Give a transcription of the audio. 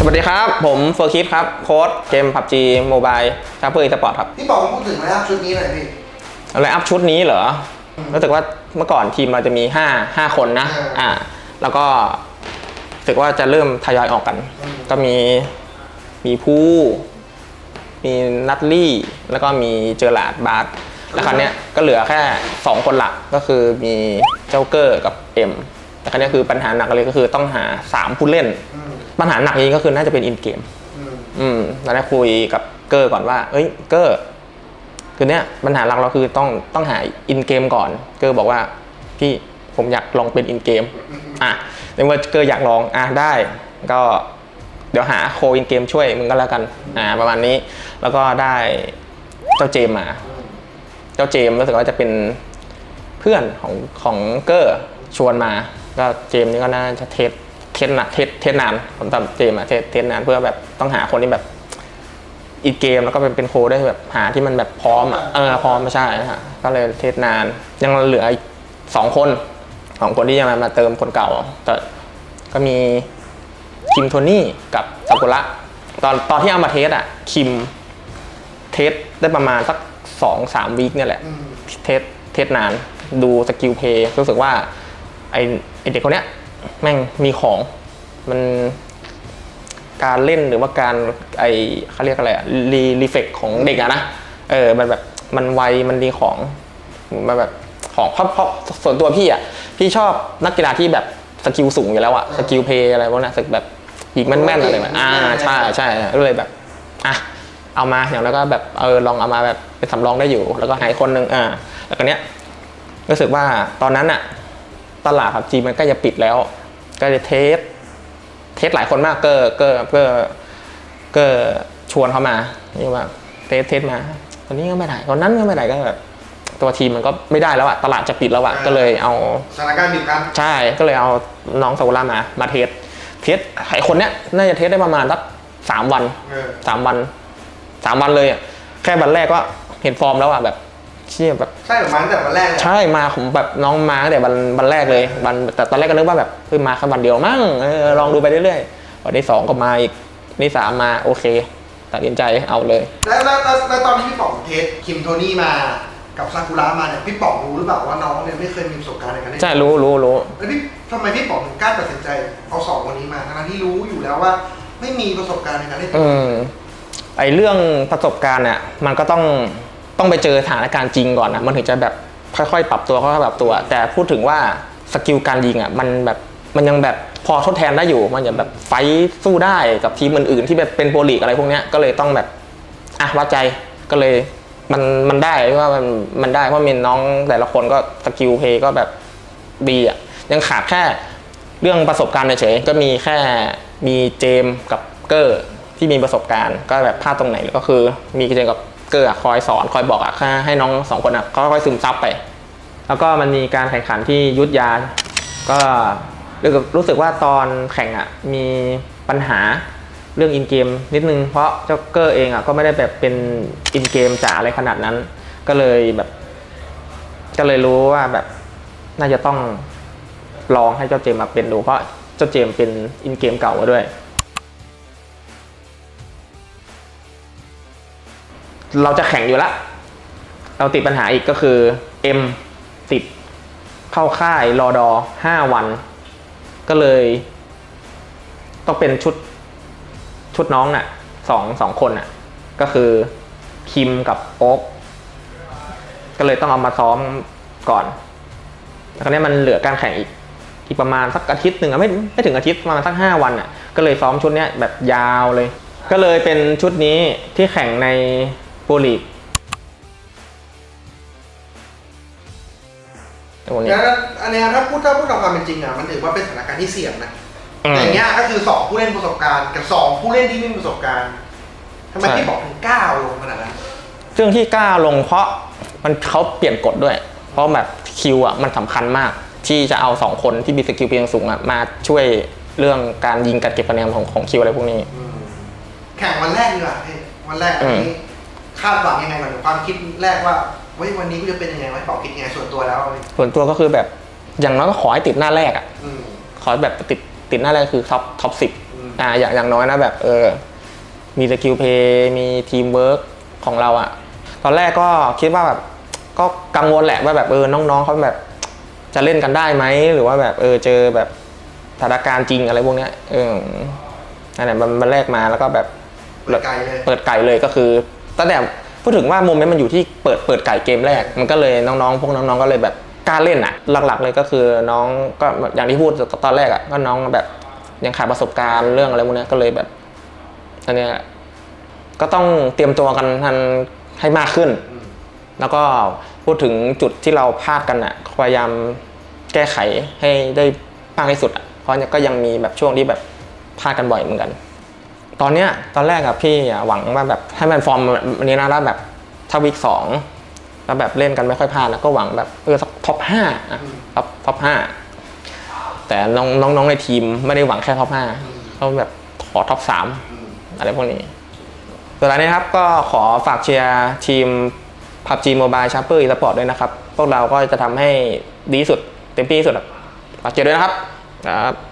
วัสดีครับผมเฟอร์คิดครับโค้ชเกม PUBG Mobile ชาเพื่ออีสปอร์ตครับพี่บอกพูดถึงไลน์อัพชุดนี้หน่อยพี่ไลน์อัพชุดนี้เหรอรู้สึกว่าเมื่อก่อนทีมเราจะมี5คนนะแล้วก็รู้สึกว่าจะเริ่มทยอยออกกันก็มีผู้มีนัทลี่แล้วก็มีเจอร์ลาร์ดบาร์แล้วคราวนี้ก็เหลือแค่2คนหลักก็คือมีเจ้าเกอร์กับเอ็มแต่คราวนี้คือปัญหาหนักเลยก็คือต้องหา3ผู้เล่นปัญหาหนักนี้ก็คือน่าจะเป็นอินเกมเราได้คุยกับเกอร์ก่อนว่าเอ้ยเกอร์คือเนี้ยปัญหาหลักเราคือต้องหาอินเกมก่อนเกอร์บอกว่าพี่ผมอยากลองเป็นอินเกมในเมื่อเกอร์อยากลองได้ก็เดี๋ยวหาโคอินเกมช่วยมึงก็แล้วกันประมาณนี้แล้วก็ได้เจ้าเจมมาเจ้าเจมรู้สึกว่าจะเป็นเพื่อนของเกอร์ชวนมาก็เจมนี่ก็น่าจะเทสนานผมจำเจมเทสนานเพื่อแบบต้องหาคนที่แบบอีกเกมแล้วก็เป็นโค้ดได้แบบหาที่มันแบบพร้อมพร้อมไม่ใช่ฮะก็เลยเทสนานยังเหลืออีก2 คนที่ยังมาเติมคนเก่าแต่ก็มีคิมโทนี่กับซากุระตอนที่เอามาเทสคิมเทสได้ประมาณสัก 2-3 วีคเนี่ยแหละเทสนานดูสกิลเพย์รู้สึกว่าไอเด็กคนเนี้ยแม่งมีของมันการเล่นหรือว่าการเขาเรียกอะไรรีเฟกของเด็กนะมันแบบมันไวมันดีของมันแบบของเพราะส่วนตัวพี่ชอบนักกีฬาที่แบบสกิลสูงอยู่แล้วสกิลเพย์อะไรพวกนั้นสึกแบบยิงแม่นๆอะไรแบบใช่เลยแบบเอามาอย่างแล้วก็แบบลองเอามาแบบเป็นสำรองได้อยู่แล้วก็หายคนนึงแล้วก็เนี้ยรู้สึกว่าตอนนั้นตลาดPUBGมันก็จะปิดแล้วก็จะเทสหลายคนมากเกอชวนเขามานี่ว่าเทสมาตอนนี้ก็ไม่ได้ตอนนั้นก็ไม่ได้ก็แบบตัวทีมมันก็ไม่ได้แล้วตลาดจะปิดแล้วก็เลยเอาสถานการณ์บีบคั้นใช่ก็เลยเอาน้องซากุระมาเทสไอ้คนเนี้ยน่าจะเทสได้ประมาณสัก3 วัน3 วันเลยแค่วันแรกก็เห็นฟอร์มแล้วแบบเชี่ยแบบใช่มาตั้งแต่วันแรกใช่มาผมแบบน้องมาตั้งแต่วันแรกเลยแต่ตอนแรกก็นึกว่าแบบเพิ่งมาแค่วันเดียวมั้งลองดูไปเรื่อยๆวันที่2ก็มาอีกที่3มาโอเคตัดสินใจเอาเลยแล้วตอนที่พี่ป๋องเทสคิมโทนี่มากับซากุระมาเนี่ยพี่ป๋องรู้หรือเปล่าว่าน้องเนี่ยไม่เคยมีประสบการณ์ในการเล่นใช่รู้แล้วพี่ทำไมพี่ป๋องถึงกล้าตัดสินใจเอา2 คนนี้มาทั้งที่รู้อยู่แล้วว่าไม่มีประสบการณ์ในการเล่นไอเรื่องประสบการณ์เนี่ยมันก็ต้องไปเจอสถานการณ์จริงก่อนมันถึงจะแบบค่อยๆปรับตัวแต่พูดถึงว่าสกิลการยิงมันยังแบบพอทดแทนได้อยู่มันจะแบบไฟสู้ได้กับทีมอื่นๆที่แบบเป็นโปรลีกอะไรพวกนี้ก็เลยต้องแบบวัดใจก็เลยมันได้ว่ามันได้เพราะมีน้องแต่ละคนก็สกิลเพย์ก็แบบดียังขาดแค่เรื่องประสบการณ์เฉยๆก็มีแค่มีเจมกับเกอร์ที่มีประสบการณ์ก็แบบพลาดตรงไหนก็คือมีเจมกับเกอร์คอยสอนคอยบอกให้น้อง2 คนเขาค่อยซึมซับไปแล้วก็มันมีการแข่งขันที่ยุทธยาก็รู้สึกว่าตอนแข่งมีปัญหาเรื่องอินเกมนิดนึงเพราะเจ้าเกอร์เองก็ไม่ได้แบบเป็นอินเกมจ๋าอะไรขนาดนั้นก็เลยรู้ว่าแบบน่าจะต้องลองให้เจ้าเจมมาเป็นดูเพราะเจ้าเจมเป็นอินเกมเก่ามาด้วยเราจะแข่งอยู่ละเราติดปัญหาอีกก็คือ M ติดเข้าค่ายรอดอ5 วันก็เลยต้องเป็นชุดน้องสองคนก็คือคิมกับโอ๊กก็เลยต้องเอามาซ้อมก่อนแล้วคราวนี้มันเหลือการแข่งอีกประมาณสักอาทิตย์หนึ่งไม่ถึงอาทิตย์ประมาณสัก5 วันก็เลยซ้อมชุดนี้แบบยาวเลยก็เลยเป็นชุดนี้ที่แข่งในโปรลีกอันนี้ถ้าพูดตามความเป็นจริงมันถือว่าเป็นสถานการณ์ที่เสี่ยงนะอย่างเงี้ยก็คือ2 ผู้เล่นประสบการณ์กับ2 ผู้เล่นที่ไม่มีประสบการณ์ทำไมพี่บอกถึงกล้าลงขนาดนั้นเรื่องที่กล้าลงเพราะเขาเปลี่ยนกฎด้วยเพราะแบบคิวมันสำคัญมากที่จะเอา2 คนที่มีสกิลเพียงสูงมาช่วยเรื่องการยิงการเก็บคะแนนของคิวอะไรพวกนี้แข่งวันแรกดีกว่าวันแรกนี้คาดหวังยังไงก่อนความคิดแรกว่าวันนี้กูจะเป็นยังไงวะบอกคิดยังไงส่วนตัวก็คือแบบอย่างน้อยก็ขอให้ติดหน้าแรกขอแบบติดหน้าแรกคือท็อป 10 อย่างน้อยนะแบบมีสกิลเพย์มีทีมเวิร์กของเราอะตอนแรกก็คิดว่าแบบก็กังวลแหละว่าแบบน้องๆเขาแบบจะเล่นกันได้ไหมหรือว่าแบบเจอแบบสถานการณ์จริงอะไรพวกเนี้ยนั่นแหละมันแรกมาแล้วก็แบบเปิดไก่เลยก็คือตั้งแต่พูดถึงว่าโมเมนต์มันอยู่ที่เปิดไก่เกมแรกมันก็เลยพวกน้องๆก็เลยแบบกล้าเล่นอ่ะหลักๆเลยก็คือน้องก็อย่างที่พูดตอนแรกอ่ะก็น้องแบบยังขาดประสบการณ์เรื่องอะไรพวกนี้ก็เลยแบบอันเนี้ยก็ต้องเตรียมตัวกันให้มากขึ้นแล้วก็พูดถึงจุดที่เราพลาดกันอ่ะพยายามแก้ไขให้ได้มากที่สุดอ่ะเพราะก็ยังมีแบบช่วงที่แบบพลาดกันบ่อยเหมือนกันตอนแรกอะพี่หวังว่าแบบให้มันฟอร์มวันนี้นะแล้วแบบถ้าวีค2แล้วแบบเล่นกันไม่ค่อยพลาดนะก็หวังแบบสักท็อป5อะท็อป5แต่น้องในทีมไม่ได้หวังแค่ท็อป5เขาแบบขอท็อป3อะไรพวกนี้สุดท้ายนี้ครับก็ขอฝากเชียร์ทีม PUBG Mobile Champions Esports ด้วยนะครับพวกเราก็จะทำให้ดีที่สุดเต็มที่ที่สุดฝากเชียร์ด้วยนะครับ